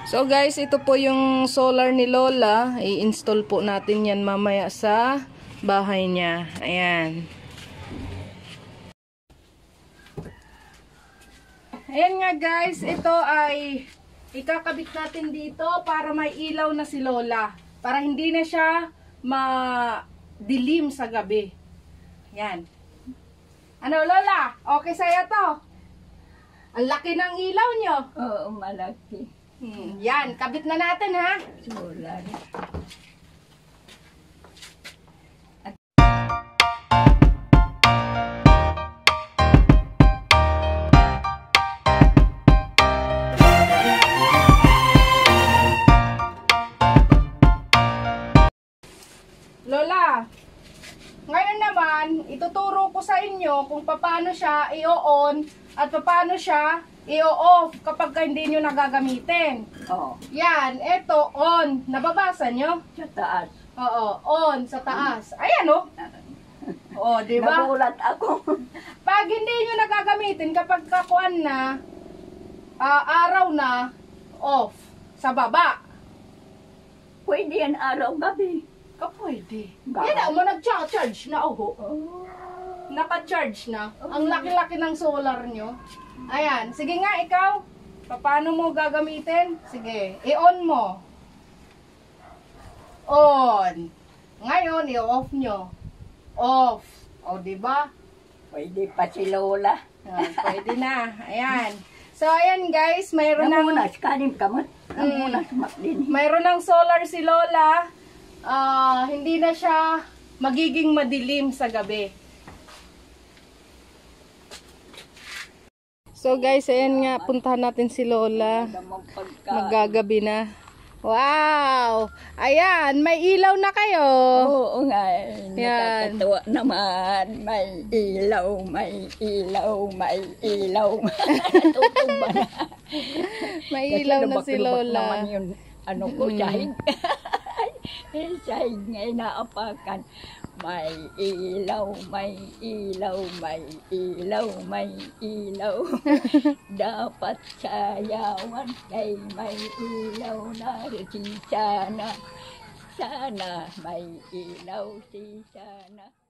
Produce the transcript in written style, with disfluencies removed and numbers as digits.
So guys, ito po yung solar ni Lola. I-install po natin yan mamaya sa bahay niya. Ayan. Ayan nga guys, ito ay ikakabit natin dito para may ilaw na si Lola. Para hindi na siya madilim sa gabi. Ayan. Ano Lola? Okay sa'yo to? Ang laki ng ilaw nyo. Oo, malaki. Yan, kabit na natin ha. Solar. Lola, ngayon naman, ituturo ko sa inyo kung paano siya i-on at paano siya i-off kapag hindi nyo nagagamitin. Oo. Yan, eto, on. Nababasa nyo? Sa taas. Oo, on, sa taas. Ayan o. Oh, diba? Nagulat ako. Pag hindi nyo nagagamitin, kapag kakuan na, araw na, off. Sa baba. Pwede yan araw-gabi. Pwede. Bakit? Yan mo, nag-charge na, oh. Naka-charge na. Ang laki-laki ng solar nyo. Ayan. Sige nga, ikaw. Paano mo gagamitin? Sige. I-on mo. On. Ngayon, i-off nyo. Off. O, diba? Pwede pa si Lola. Pwede na. Ayan. So, ayan guys. Mayroon ng... Namunas, kanin kamot. Namunas din. Mayroon ng solar si Lola. Hindi na siya magiging madilim sa gabi. So guys, ayan nga, puntahan natin si Lola. Maggagabi na. Wow! Ayan, may ilaw na kayo. Oo nga, nakakatuwa naman. May ilaw, may ilaw, may ilaw. Tutumba na. May ilaw na si Lola. Naman yun, ano ko, sahig. Sahig nga inaapakan. May ilaw, may ilaw, may ilaw, may ilaw. Dapat sayawan kay may ilaw na si sana. Sana may ilaw si sana.